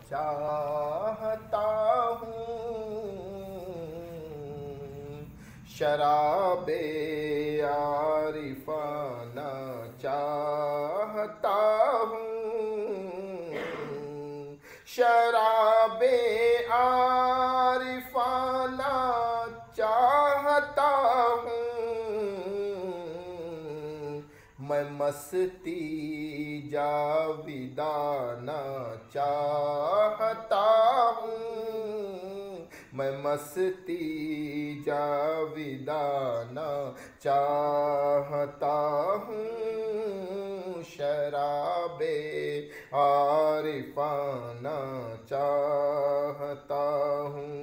चाहता हूँ, शराबे आरिफाना चाहता हूँ, शराबे आरिफाना चाहता हूँ। मैं मस्ती जाविदाना चाहता हूँ, मैं मस्ती जाविदाना चाहता हूँ, शराबे आरिफाना चाहता हूँ।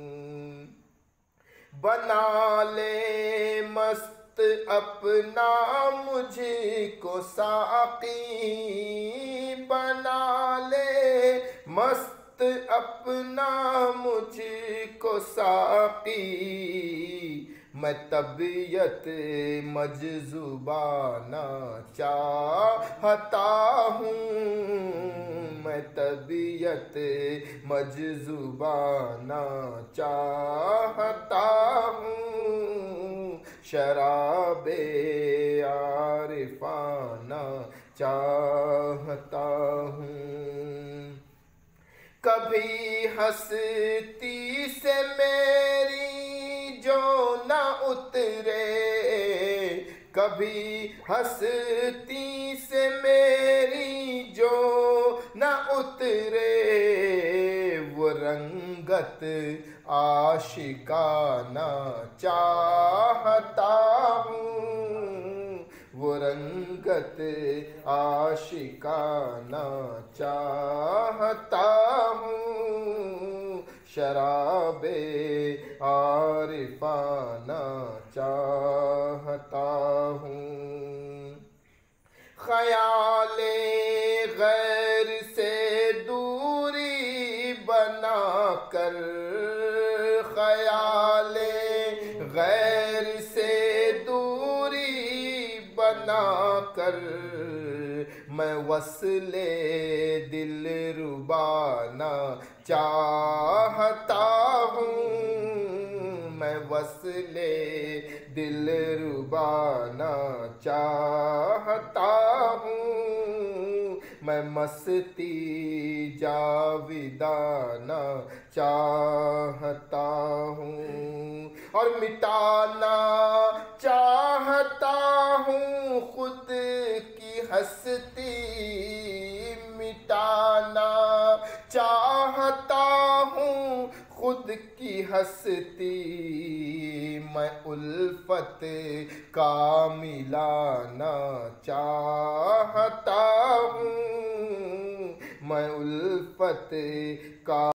बना ले मस्त अपना मुझको साक़ी, बना ले मस्त अपना मुझको साक़ी। मैं तबीयत मजज़ूबाना चाहता हूँ, मैं तबीयत मजज़ूबाना चाहता हूँ, शराबे आरिफाना चाहता हूँ। कभी हस्ती से मेरी जो न उतरे, कभी हस्ती से मेरी जो न उतरे, वो रंगत आशिकाना चाहता हूँ, वो रंगत आशिकाना चाहता हूँ, शराबे आरिफाना चाहता हूँ। ख़याले गैर से दूरी बना कर, ख़याले गैर से दूरी बना कर, मैं वस्ले दिलरुबाना चाहता हूँ, मैं वस्ले दिलरुबाना चाहता हूँ, मैं मस्ती जाविदाना चाहता हूँ, और मिटाना चाहता हूँ खुद की हस्ती, मिटाना चाहता हूँ खुद की हस्ती। मैं उल्फत का मिलाना चाहता हूँ, मैं उल्फत का